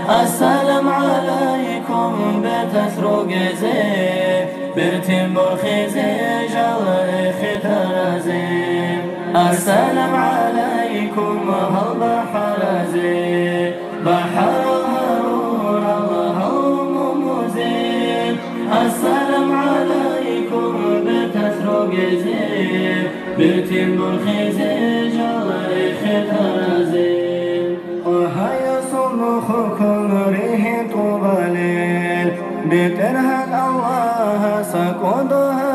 السلام عليكم بتسرقزي برتم برخزي جل خترزي السلام عليكم هل بحرزي بحر هرور الله الممزين السلام عليكم بتسرقزي برتم برخزي جل خترزي وهيا صلخكم ريح طبالين بترهد الله سكود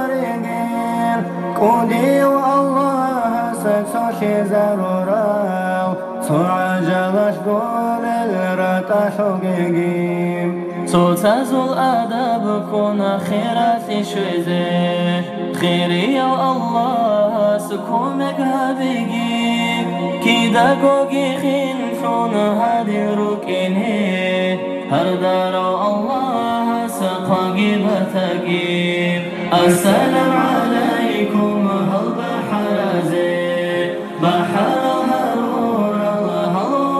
هرقين كودي والله سكسوشي زرورا سعجبش قول الرتا حقيقين سوتازو الأدب كون خيراتي شويزي خيري يا الله سكومك هبيقين كيدا قوقي خين شون هادي ركيني هر دارو الله سقاقي بتقيم السلام عليكم هل بحرزي بحر هرور الله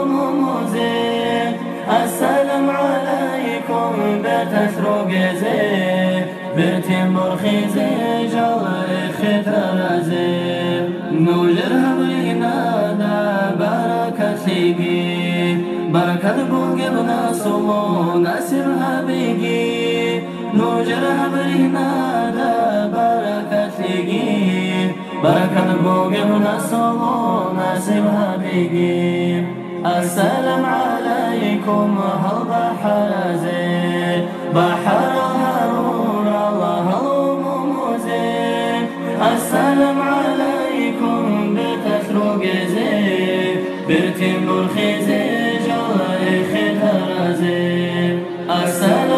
الممزين السلام عليكم بتسرقزي برتم برخزي جل خترزي نوجر هبلينا دا بركة ليجي بركة بوجبنا صمو ناسبها بيجي نوجر هبلينا دا بركة ليجي بركة بوجبنا صمو ناسبها بيجي السلام عليكم هل بحرزي بحر هرور الله الممزين السلام عليكم بتسرقزي برتم برخزي جل خترزي السلام